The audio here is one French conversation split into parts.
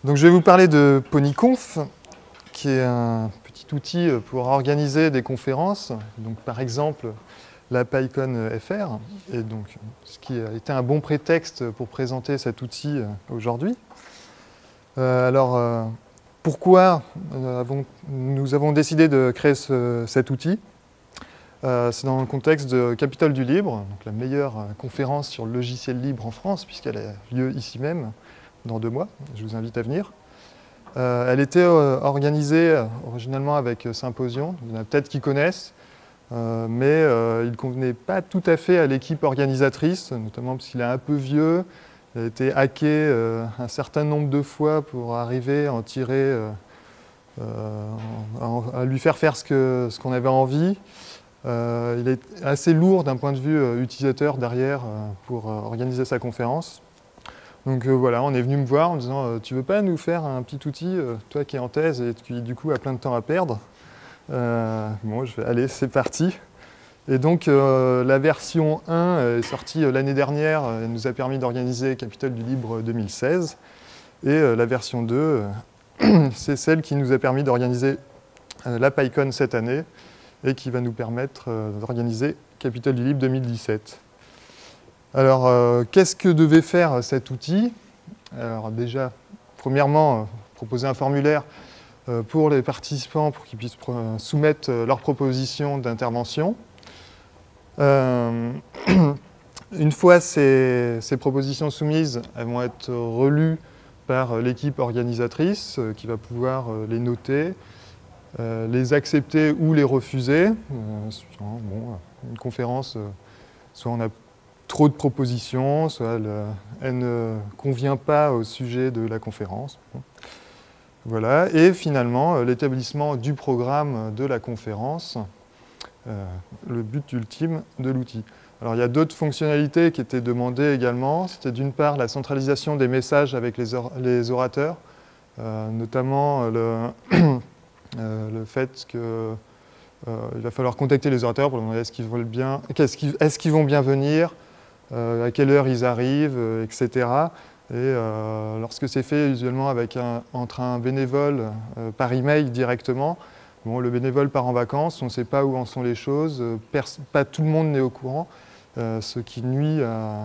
Donc je vais vous parler de Ponyconf, qui est un petit outil pour organiser des conférences. Donc par exemple, la PyCon FR, et donc ce qui a été un bon prétexte pour présenter cet outil aujourd'hui. Pourquoi nous avons décidé de créer cet outil? C'est dans le contexte de Capitole du Libre, donc la meilleure conférence sur le logiciel libre en France, puisqu'elle a lieu ici même, dans 2 mois. Je vous invite à venir. Elle était organisée originalement avec Symposion. Il y en a peut-être qui connaissent, mais il ne convenait pas tout à fait à l'équipe organisatrice, notamment parce qu'il est un peu vieux. Il a été hacké un certain nombre de fois pour arriver à en tirer, à lui faire faire ce qu'on avait envie. Il est assez lourd d'un point de vue utilisateur derrière pour organiser sa conférence. Donc voilà, on est venu me voir en me disant tu veux pas nous faire un petit outil, toi qui es en thèse et qui du coup a plein de temps à perdre. Bon, je vais aller, c'est parti. Et donc la version 1 est sortie l'année dernière, elle nous a permis d'organiser Capitole du Libre 2016. Et la version 2, c'est celle qui nous a permis d'organiser la PyCon cette année et qui va nous permettre d'organiser Capitole du Libre 2017. Alors, qu'est-ce que devait faire cet outil? Alors déjà, premièrement, proposer un formulaire pour les participants pour qu'ils puissent soumettre leurs propositions d'intervention. Une fois ces propositions soumises, elles vont être relues par l'équipe organisatrice qui va pouvoir les noter, les accepter ou les refuser. Une conférence, soit on a trop de propositions, soit elle ne convient pas au sujet de la conférence. Voilà. Et finalement, l'établissement du programme de la conférence, le but ultime de l'outil. Alors il y a d'autres fonctionnalités qui étaient demandées également. C'était d'une part la centralisation des messages avec les orateurs, notamment le fait que il va falloir contacter les orateurs pour leur demander est-ce qu'ils vont bien venir, à quelle heure ils arrivent, etc. Et lorsque c'est fait usuellement entre un bénévole par email directement, bon, le bénévole part en vacances, on ne sait pas où en sont les choses, pas tout le monde n'est au courant, ce qui nuit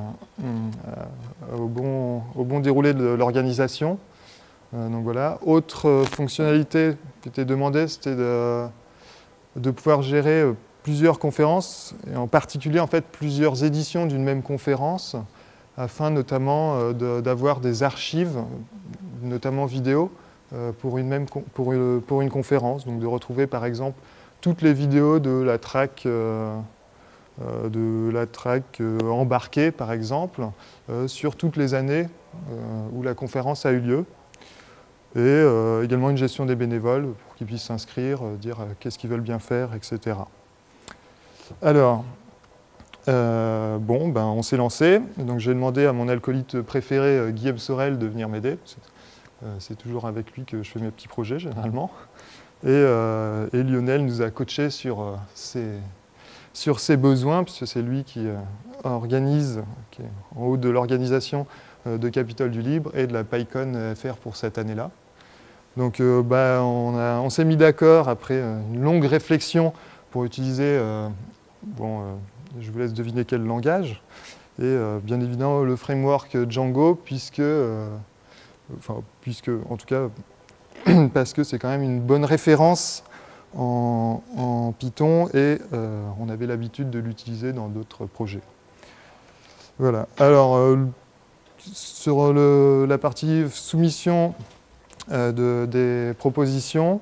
au bon déroulé de l'organisation. Donc voilà. Autre fonctionnalité qui était demandée, c'était de pouvoir gérer plusieurs conférences, et en particulier en fait, plusieurs éditions d'une même conférence, afin notamment d'avoir des archives, notamment vidéo, pour une conférence. Donc de retrouver par exemple toutes les vidéos de la track embarquée, par exemple, sur toutes les années où la conférence a eu lieu. Et également une gestion des bénévoles pour qu'ils puissent s'inscrire, dire qu'est-ce qu'ils veulent bien faire, etc. Alors, on s'est lancé. Donc j'ai demandé à mon alcoolite préféré, Guillaume Sorel, de venir m'aider. C'est toujours avec lui que je fais mes petits projets, généralement. Et Lionel nous a coachés sur ses besoins, puisque c'est lui qui organise, qui est en haut de l'organisation de Capitole du Libre et de la PyCon FR pour cette année-là. Donc on s'est mis d'accord après une longue réflexion pour utiliser, je vous laisse deviner quel langage, et bien évidemment le framework Django, puisque en tout cas, parce que c'est quand même une bonne référence en Python et on avait l'habitude de l'utiliser dans d'autres projets. Voilà. Alors, sur la partie soumission des propositions,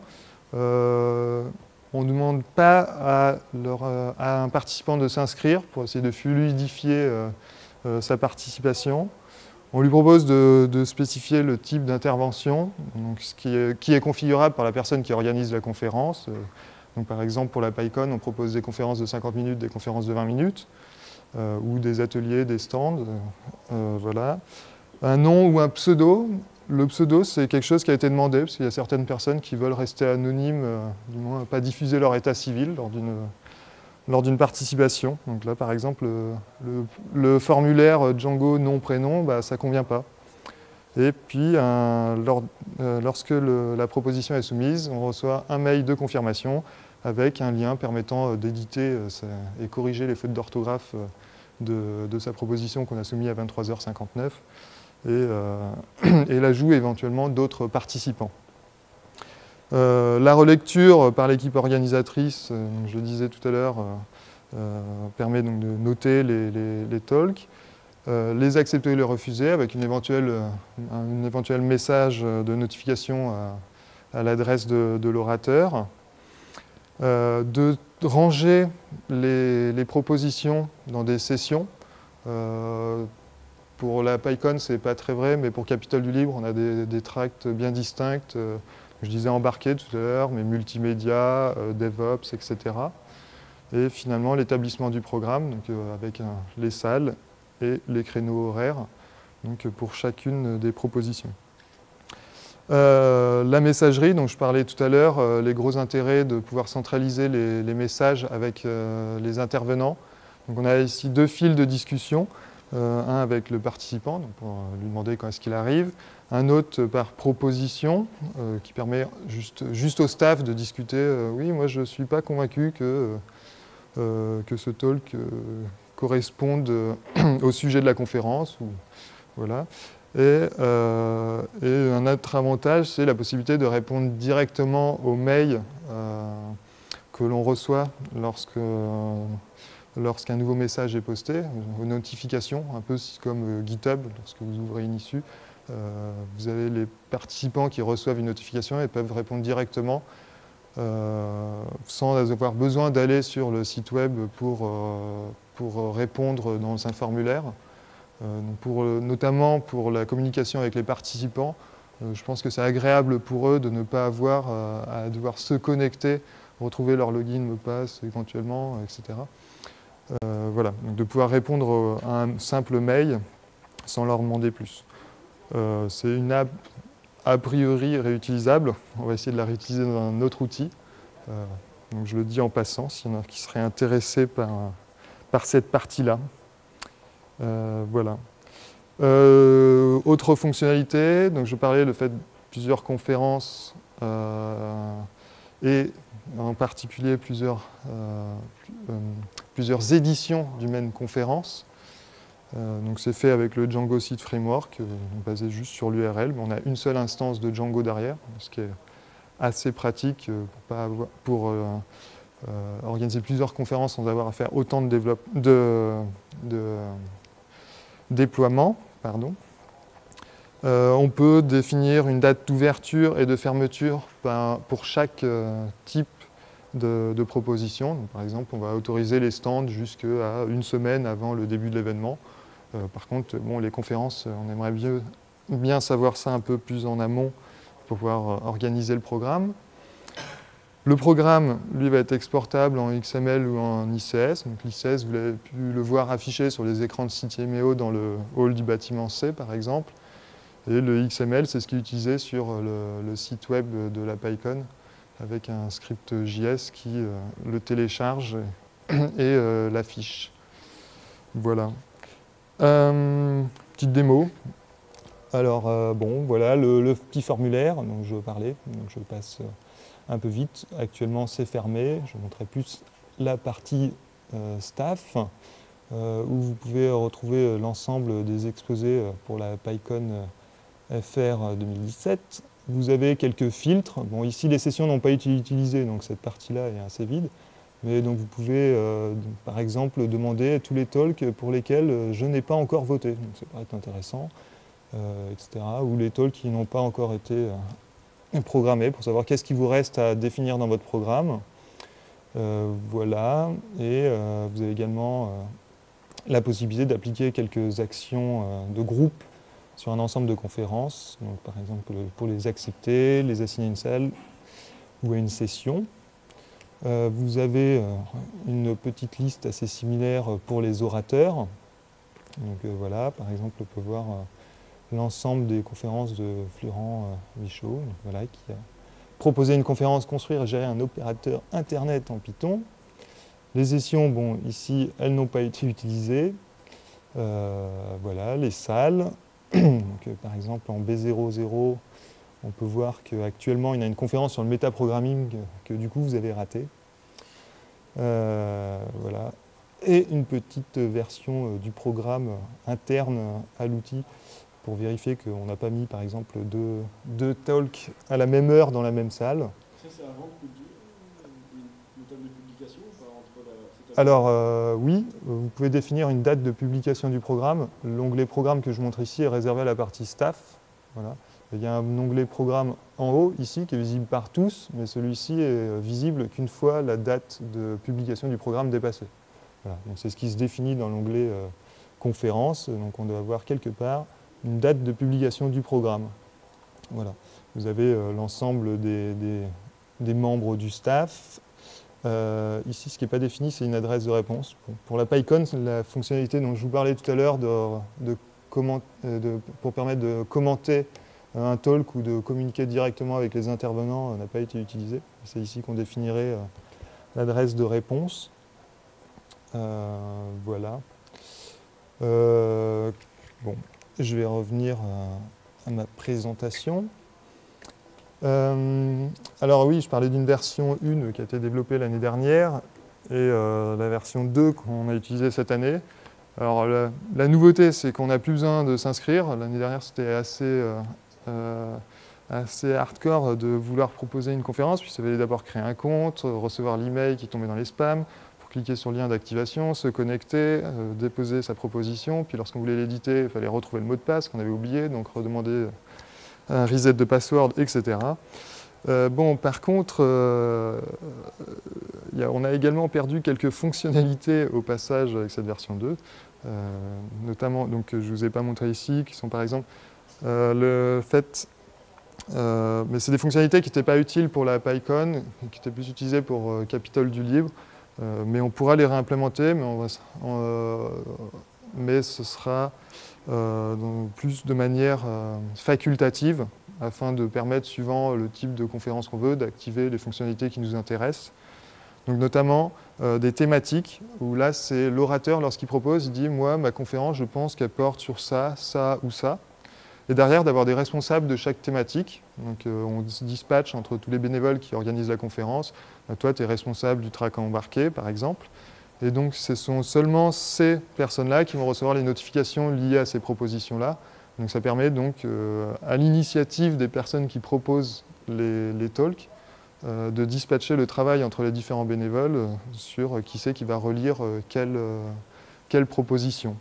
on ne demande pas à un participant de s'inscrire pour essayer de fluidifier sa participation. On lui propose de spécifier le type d'intervention, qui est configurable par la personne qui organise la conférence. Donc, par exemple, pour la PyCon, on propose des conférences de 50 minutes, des conférences de 20 minutes, ou des ateliers, des stands. Voilà. Un nom ou un pseudo. Le pseudo, c'est quelque chose qui a été demandé, parce qu'il y a certaines personnes qui veulent rester anonymes, du moins pas diffuser leur état civil lors d'une participation. Donc là, par exemple, le formulaire Django nom-prénom, ça ne convient pas. Et puis, lorsque la proposition est soumise, on reçoit un mail de confirmation avec un lien permettant d'éditer et corriger les fautes d'orthographe de sa proposition qu'on a soumise à 23h59 et l'ajout éventuellement d'autres participants. La relecture par l'équipe organisatrice, je le disais tout à l'heure, permet donc de noter les talks, les accepter ou les refuser avec un éventuel message de notification à l'adresse de l'orateur, de ranger les propositions dans des sessions. Pour la PyCon, ce n'est pas très vrai, mais pour Capitole du Libre, on a des tracts bien distincts. Je disais embarqués tout à l'heure, mais multimédia, DevOps, etc. Et finalement, l'établissement du programme, donc, avec les salles et les créneaux horaires donc, pour chacune des propositions. La messagerie, dont je parlais tout à l'heure, les gros intérêts de pouvoir centraliser les messages avec les intervenants. Donc on a ici deux fils de discussion, un avec le participant, donc pour lui demander quand est-ce qu'il arrive, un autre par proposition, qui permet juste au staff de discuter. Oui, moi je ne suis pas convaincu que ce talk corresponde au sujet de la conférence. Voilà. Et un autre avantage, c'est la possibilité de répondre directement aux mails que l'on reçoit lorsqu'un nouveau message est posté, aux notifications, un peu comme GitHub, lorsque vous ouvrez une issue. Vous avez les participants qui reçoivent une notification et peuvent répondre directement sans avoir besoin d'aller sur le site web pour répondre dans un formulaire. Notamment pour la communication avec les participants, je pense que c'est agréable pour eux de ne pas avoir à devoir se connecter, retrouver leur login, mot de passe éventuellement, etc. Voilà, donc de pouvoir répondre à un simple mail sans leur demander plus. C'est une app a priori réutilisable. On va essayer de la réutiliser dans un autre outil. Donc je le dis en passant, s'il y en a qui seraient intéressés par cette partie-là. Voilà. Autre fonctionnalité, donc je parlais le fait de plusieurs conférences et en particulier plusieurs éditions d'une même conférence. Donc c'est fait avec le Django Seed Framework, basé juste sur l'URL, mais on a une seule instance de Django derrière, ce qui est assez pratique pour organiser plusieurs conférences sans avoir à faire autant de déploiement. On peut définir une date d'ouverture et de fermeture pour chaque type de proposition. Donc, par exemple, on va autoriser les stands jusqu'à une semaine avant le début de l'événement. Par contre, les conférences, on aimerait bien savoir ça un peu plus en amont pour pouvoir organiser le programme. Le programme, lui, va être exportable en XML ou en ICS. Donc l'ICS, vous avez pu le voir affiché sur les écrans de CityMEO dans le hall du bâtiment C, par exemple. Et le XML, c'est ce qui est utilisé sur le site web de la PyCon, avec un script JS qui le télécharge et l'affiche. Voilà. Petite démo. Alors, voilà le petit formulaire dont je parlais. Donc je passe un peu vite. Actuellement, c'est fermé. Je montrerai plus la partie staff, où vous pouvez retrouver l'ensemble des exposés pour la PyCon FR 2017. Vous avez quelques filtres. Bon, ici, les sessions n'ont pas été utilisées, donc cette partie-là est assez vide. Mais donc, vous pouvez, par exemple, demander tous les talks pour lesquels je n'ai pas encore voté. Donc, ça peut être intéressant, etc. Ou les talks qui n'ont pas encore été programmés pour savoir qu'est-ce qui vous reste à définir dans votre programme. Voilà. Et vous avez également la possibilité d'appliquer quelques actions de groupe sur un ensemble de conférences, donc par exemple pour les accepter, les assigner à une salle ou à une session. Vous avez une petite liste assez similaire pour les orateurs. Donc voilà, par exemple, on peut voir l'ensemble des conférences de Florent Michaud, voilà, qui a proposé une conférence « Construire et gérer un opérateur Internet en Python ». Les sessions, ici, elles n'ont pas été utilisées. Voilà, les salles. Donc, par exemple, en B00, on peut voir qu'actuellement, il y a une conférence sur le métaprogramming que du coup, vous avez raté. Voilà. Et une petite version du programme interne à l'outil pour vérifier qu'on n'a pas mis, par exemple, deux talks à la même heure dans la même salle. Ça, c'est avant une table de publication ou pas entre Alors, oui, vous pouvez définir une date de publication du programme. L'onglet programme que je montre ici est réservé à la partie staff. Voilà. Il y a un onglet programme en haut, ici, qui est visible par tous, mais celui-ci est visible qu'une fois la date de publication du programme dépassée. Voilà. Donc, c'est ce qui se définit dans l'onglet conférence. Donc, on doit avoir quelque part une date de publication du programme. Voilà. Vous avez l'ensemble des membres du staff. Ici, ce qui n'est pas défini, c'est une adresse de réponse. Pour la PyCon, la fonctionnalité dont je vous parlais tout à l'heure pour permettre de commenter un talk ou de communiquer directement avec les intervenants n'a pas été utilisée. C'est ici qu'on définirait l'adresse de réponse. Voilà. Bon, je vais revenir à ma présentation. Alors oui, je parlais d'une version 1 qui a été développée l'année dernière et la version 2 qu'on a utilisée cette année. Alors la nouveauté, c'est qu'on n'a plus besoin de s'inscrire. L'année dernière, c'était assez hardcore de vouloir proposer une conférence, puis il fallait d'abord créer un compte, recevoir l'email qui tombait dans les spams, pour cliquer sur le lien d'activation, se connecter, déposer sa proposition, puis lorsqu'on voulait l'éditer, il fallait retrouver le mot de passe qu'on avait oublié, donc redemander un reset de password, etc. Bon, par contre, on a également perdu quelques fonctionnalités au passage avec cette version 2, notamment, donc, je ne vous ai pas montré ici, qui sont par exemple le fait, mais c'est des fonctionnalités qui n'étaient pas utiles pour la PyCon, qui étaient plus utilisées pour Capitole du Libre, mais on pourra les réimplémenter, mais ce sera plus de manière facultative, afin de permettre, suivant le type de conférence qu'on veut, d'activer les fonctionnalités qui nous intéressent. Donc notamment des thématiques, où là c'est l'orateur, lorsqu'il propose, il dit « moi, ma conférence, je pense qu'elle porte sur ça, ça ou ça ». Et derrière, d'avoir des responsables de chaque thématique. Donc on se dispatche entre tous les bénévoles qui organisent la conférence. Toi, tu es responsable du track embarqué, par exemple. Et donc, ce sont seulement ces personnes-là qui vont recevoir les notifications liées à ces propositions-là. Donc, ça permet donc, à l'initiative des personnes qui proposent les talks, de dispatcher le travail entre les différents bénévoles sur qui c'est qui va relire quelle proposition.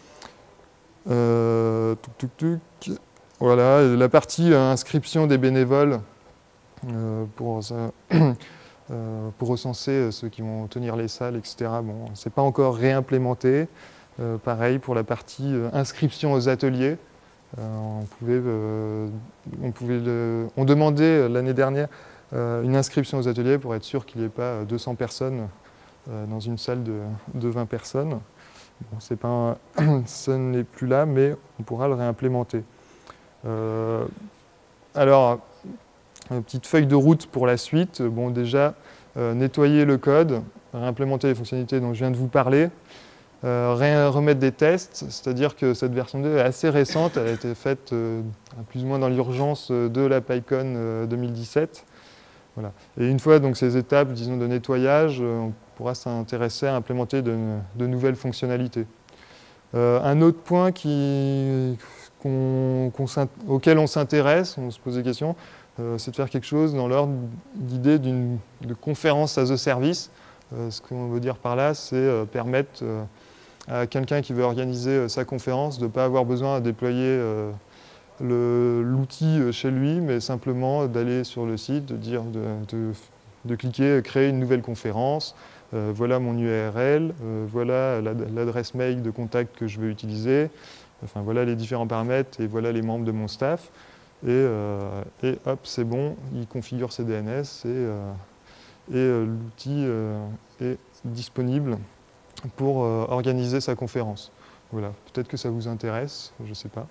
Voilà, la partie inscription des bénévoles pour recenser ceux qui vont tenir les salles, etc. Bon, c'est pas encore réimplémenté. Pareil pour la partie inscription aux ateliers. On demandait l'année dernière une inscription aux ateliers pour être sûr qu'il n'y ait pas 200 personnes dans une salle de 20 personnes. Bon, ça n'est plus là, mais on pourra le réimplémenter. Alors, une petite feuille de route pour la suite. Bon, déjà, nettoyer le code, réimplémenter les fonctionnalités dont je viens de vous parler, remettre des tests, c'est-à-dire que cette version 2 est assez récente, elle a été faite plus ou moins dans l'urgence de la PyCon 2017. Voilà. Et une fois donc, ces étapes, disons, de nettoyage, on pourra s'intéresser à implémenter de nouvelles fonctionnalités. Un autre point auquel on s'intéresse, on se pose des questions, c'est de faire quelque chose dans l'ordre d'idée de conférence as a service. Ce qu'on veut dire par là, c'est permettre à quelqu'un qui veut organiser sa conférence de ne pas avoir besoin de déployer l'outil chez lui, mais simplement d'aller sur le site, de cliquer « Créer une nouvelle conférence ». Voilà mon URL, voilà l'adresse mail de contact que je veux utiliser, enfin voilà les différents paramètres et voilà les membres de mon staff. Et hop, c'est bon, il configure ses DNS et l'outil est disponible pour organiser sa conférence. Voilà, peut-être que ça vous intéresse, je ne sais pas.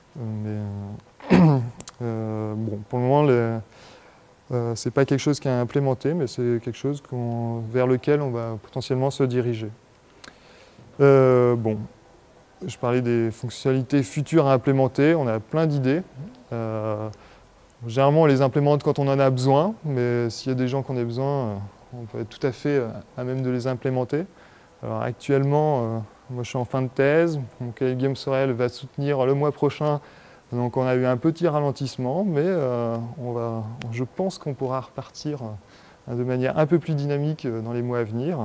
Bon, pour le moment, ce n'est pas quelque chose qui est implémenté, mais c'est quelque chose vers lequel on va potentiellement se diriger. Bon. je parlais des fonctionnalités futures à implémenter. On a plein d'idées. Généralement, on les implémente quand on en a besoin, mais s'il y a des gens qui en ont besoin, on peut être tout à fait à même de les implémenter. Alors actuellement, moi je suis en fin de thèse. Mon collègue Guillaume Sorel va soutenir le mois prochain. Donc on a eu un petit ralentissement, mais je pense qu'on pourra repartir de manière un peu plus dynamique dans les mois à venir.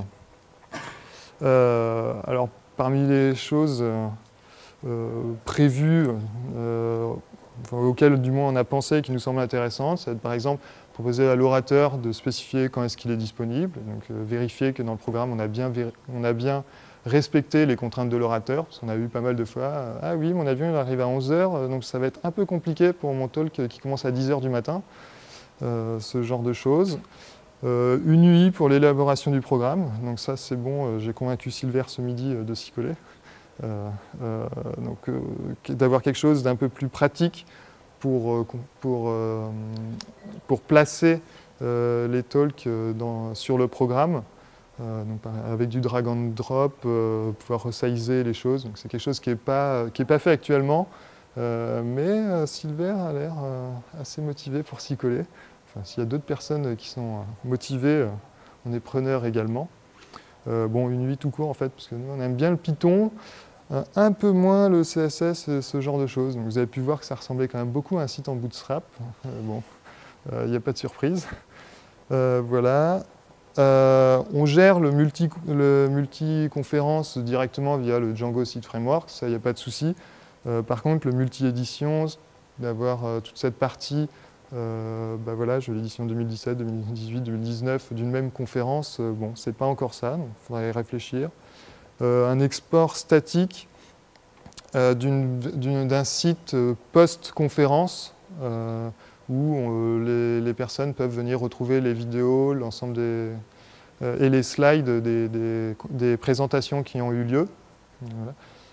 Alors parmi les choses prévues, auxquelles du moins on a pensé, qui nous semblent intéressantes, c'est par exemple proposer à l'orateur de spécifier quand est-ce qu'il est disponible, donc vérifier que dans le programme on a bien respecté les contraintes de l'orateur, parce qu'on a eu pas mal de fois « Ah oui, mon avion il arrive à 11 h, donc ça va être un peu compliqué pour mon talk qui commence à 10 h du matin », ce genre de choses. Une UI pour l'élaboration du programme, donc ça c'est bon, j'ai convaincu Silver ce midi de s'y coller. D'avoir quelque chose d'un peu plus pratique pour placer les talks sur le programme, donc, avec du drag and drop, pouvoir resizer les choses. C'est quelque chose qui n'est pas fait actuellement, mais Silver a l'air assez motivé pour s'y coller. Enfin, s'il y a d'autres personnes qui sont motivées, on est preneur également. Bon, une UI tout court en fait, parce que nous on aime bien le Python, un peu moins le CSS, ce genre de choses. Donc, vous avez pu voir que ça ressemblait quand même beaucoup à un site en Bootstrap. Bon, il n'y a pas de surprise. Voilà. On gère le multi-conférence directement via le Django Site Framework, ça, il n'y a pas de souci. Par contre, le multi-édition, d'avoir toute cette partie, voilà, l'édition 2017, 2018, 2019 d'une même conférence, bon, c'est pas encore ça, donc il faudrait y réfléchir. Un export statique d'un site post-conférence où les personnes peuvent venir retrouver les vidéos, l'ensemble et les slides des présentations qui ont eu lieu. Voilà.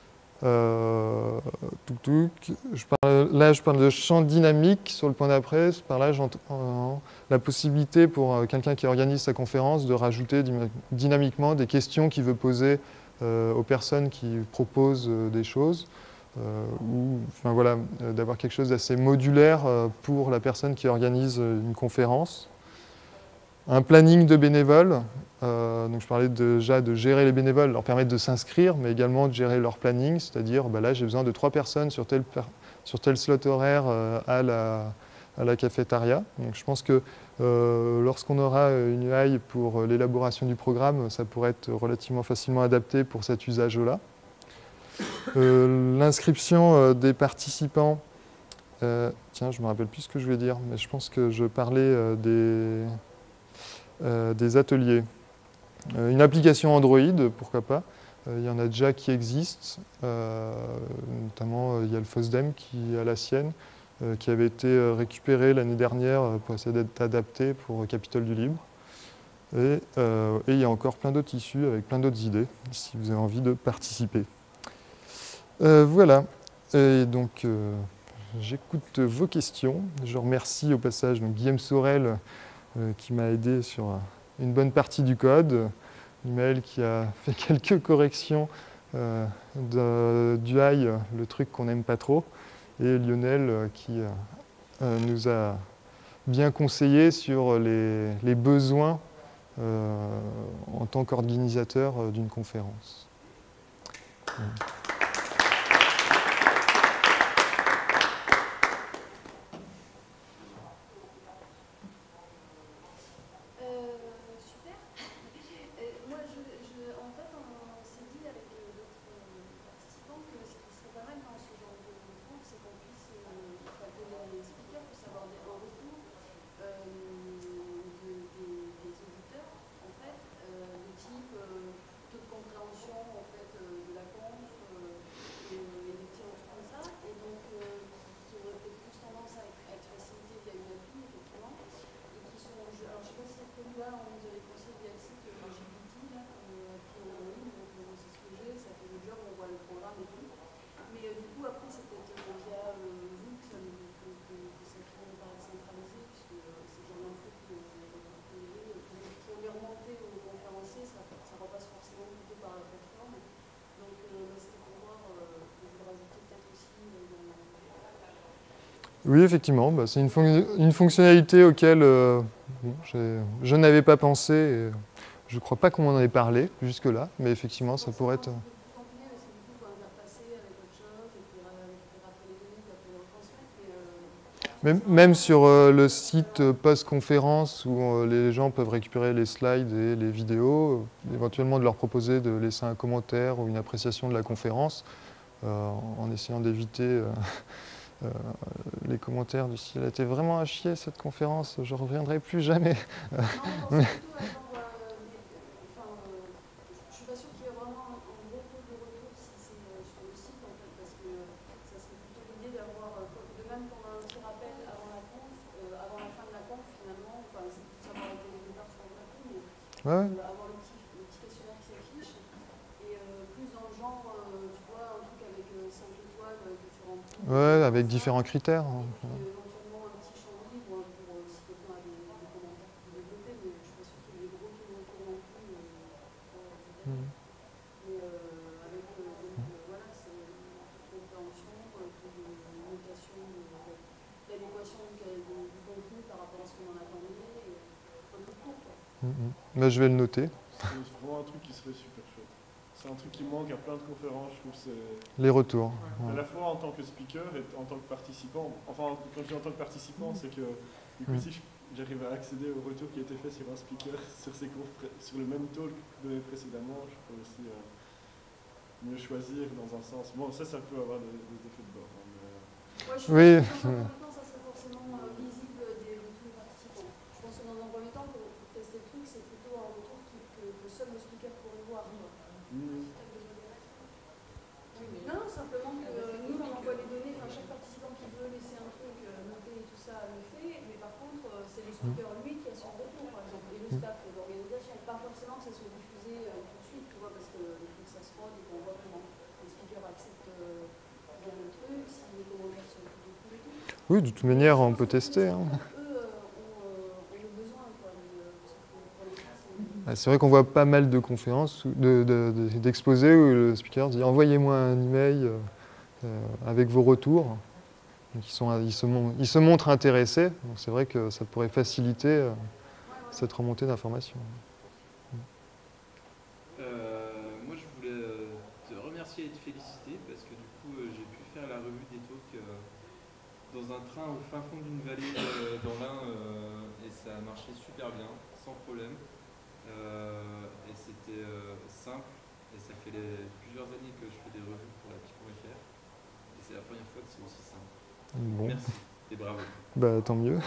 Là, je parle de champ dynamique. Sur le point d'après, par là, j'entends la possibilité pour quelqu'un qui organise sa conférence de rajouter dynamiquement des questions qu'il veut poser aux personnes qui proposent des choses. Ou enfin, voilà, d'avoir quelque chose d'assez modulaire pour la personne qui organise une conférence. Un planning de bénévoles. Donc je parlais déjà de gérer les bénévoles, leur permettre de s'inscrire, mais également de gérer leur planning, c'est-à-dire là j'ai besoin de 3 personnes sur tel slot horaire à la cafétéria. Donc je pense que lorsqu'on aura une UI pour l'élaboration du programme, ça pourrait être relativement facilement adapté pour cet usage-là. L'inscription des participants. Tiens, je ne me rappelle plus ce que je voulais dire, mais je pense que je parlais des ateliers. Une application Android, pourquoi pas. Il y en a déjà qui existent, notamment il y a le FOSDEM qui a la sienne, qui avait été récupérée l'année dernière pour essayer d'être adapté pour Capitole du Libre. Et il y a encore plein d'autres issues avec plein d'autres idées, si vous avez envie de participer. Voilà, et donc j'écoute vos questions. Je remercie au passage donc, Guillaume Sorel qui m'a aidé sur une bonne partie du code, Maël qui a fait quelques corrections du UI, le truc qu'on n'aime pas trop, et Lionel qui nous a bien conseillé sur les besoins en tant qu'organisateur d'une conférence. Taux de compréhension en fait, de la conf, Oui, effectivement, bah, c'est une fonctionnalité auquel bon, je n'avais pas pensé. Et je ne crois pas qu'on m'en ait parlé jusque-là, mais effectivement, ça pourrait être. Même sur le site post-conférence où les gens peuvent récupérer les slides et les vidéos, éventuellement de leur proposer de laisser un commentaire ou une appréciation de la conférence, en essayant d'éviter les commentaires du style « Elle était vraiment à chier cette conférence, je ne reviendrai plus jamais ». Non, je suis pas sûre qu'il y ait vraiment un gros taux de retour si c'est sur le site en fait, parce que ça serait plutôt l'idée d'avoir, de même qu'on a un petit rappel avant la conf, avant la fin de la conf finalement, enfin c'est pour savoir été les départs sur le plateau, mais Ouais. avoir le petit questionnaire qui s'affiche, et plus dans le genre, tu vois, un truc avec 5 étoiles que tu remplis. Ouais, avec différents critères. Et puis éventuellement un petit champ libre pour si quelqu'un a des commentaires plus développés, mais je suis pas sûre qu'il y ait des gros taux de retour non plus. Mais avec voilà, c'est toute compréhension, toute notation d'adéquation du contenu par rapport à ce qu'on en attendait, et un truc court quoi. Bah, je vais le noter. C'est vraiment un truc qui serait super chouette. C'est un truc qui manque à plein de conférences, je trouve. Les retours. À la fois en tant que speaker et en tant que participant. Enfin, quand je dis en tant que participant, c'est que du coup, si j'arrive à accéder au retour qui a été fait sur un speaker sur le même talk donné précédemment, je peux aussi mieux choisir dans un sens. Bon, ça peut avoir des effets de bord. Hein, ouais, je oui. pense que ça serait forcément visible de tous les participants. Je pense que dans un premier temps, pour tester le truc, c'est plutôt un retour que seul le speaker pourrait voir. Non, simplement que nous, on envoie les données, enfin, chaque participant qui veut laisser un truc noté et tout ça le fait, mais par contre, c'est le speaker lui qui a son retour, par exemple, et le staff d'organisation. Pas forcément que ça soit diffusé tout de suite, tu vois, parce qu'il faut que ça se prod et qu'on voit comment les speakers acceptent bien le truc, si les commentaires sont plutôt cool et tout. Oui, de toute manière, on peut tester. Hein. Eux ont le besoin, quoi, C'est vrai qu'on voit pas mal de conférences, d'exposés où le speaker dit « Envoyez-moi un email avec vos retours ». Donc ils se montrent intéressés, donc c'est vrai que ça pourrait faciliter cette remontée d'informations. Moi je voulais te remercier et te féliciter parce que du coup j'ai pu faire la revue des talks dans un train au fin fond d'une vallée dans l'Ain et ça a marché super bien, sans problème. Et c'était simple et ça fait plusieurs années que je fais des revues pour la Pi.fr et c'est la première fois que c'est aussi simple. Bon. Merci et bravo. Bah, tant mieux.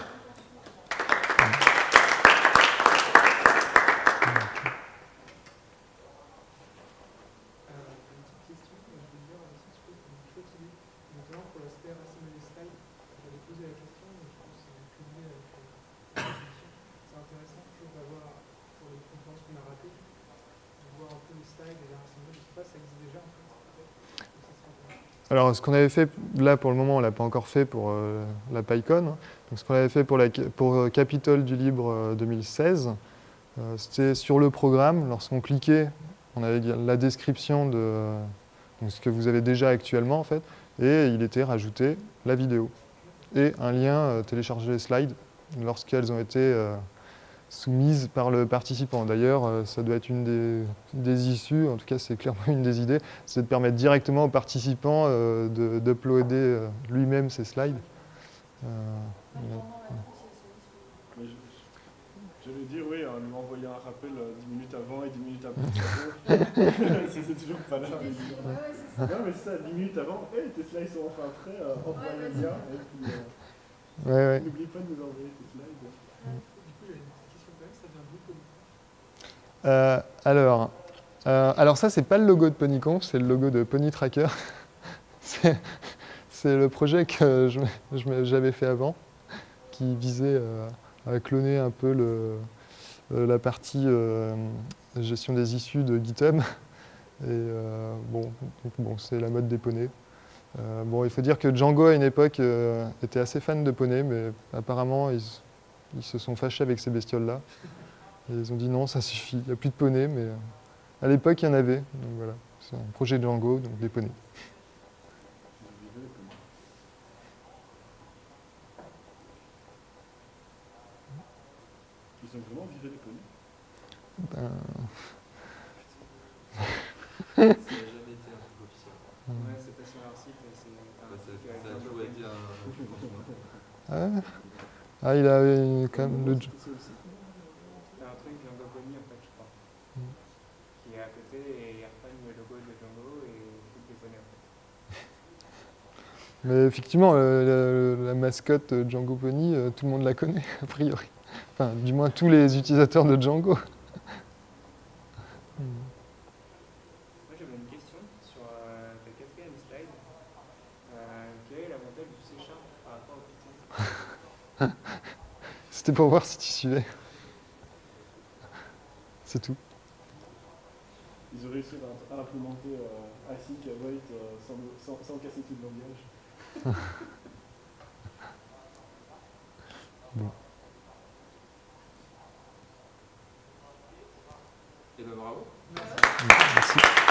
Alors, ce qu'on avait fait, là pour le moment, on ne l'a pas encore fait pour la PyCon. Donc, ce qu'on avait fait pour Capitole du Libre 2016, c'était sur le programme. Lorsqu'on cliquait, on avait la description de donc ce que vous avez déjà actuellement, en fait, et il était rajouté la vidéo et un lien télécharger les slides lorsqu'elles ont été soumises par le participant. D'ailleurs, ça doit être une des issues, en tout cas c'est clairement une des idées, c'est de permettre directement au participant d'uploader lui-même ses slides. J'allais dire oui, en lui envoyant un rappel 10 minutes avant et 10 minutes après. C'est toujours pas là. Non mais c'est ça, 10 minutes avant, hey, tes slides sont enfin prêts, envoie le lien et puis n'oublie pas de nous envoyer tes slides. Alors ça, c'est pas le logo de PonyConf, c'est le logo de PonyTracker. C'est le projet que j'avais fait avant, qui visait à cloner un peu la partie gestion des issues de GitHub. Et bon, c'est la mode des poneys. Bon, il faut dire que Django, à une époque, était assez fan de poneys, mais apparemment, ils se sont fâchés avec ces bestioles-là. Et ils ont dit non, ça suffit, il n'y a plus de poneys, mais à l'époque, il y en avait. Donc voilà, c'est un projet Django, donc des poneys. Ils ont vraiment viré les connus. Ben, Ça n'a jamais été un truc officiel. Ouais, c'était sur leur site et c'est un Bah, truc avec ça a Django toujours été ah, ah, il a quand même le... C'est aussi. C'est un truc Django Pony en fait, je crois. Qui est à côté et ils reprennent le logo de Django et toutes les données en fait. Mais effectivement, la mascotte Django Pony, tout le monde la connaît, a priori. Enfin, du moins tous les utilisateurs de Django. Moi j'avais une question sur ta quatrième slide. Quel est l'avantage du C# par rapport au Python? C'était pour voir si tu suivais. C'est tout. Ils ont réussi à implémenter async, await sans casser tout le langage. Bon. Et ben bravo. Merci.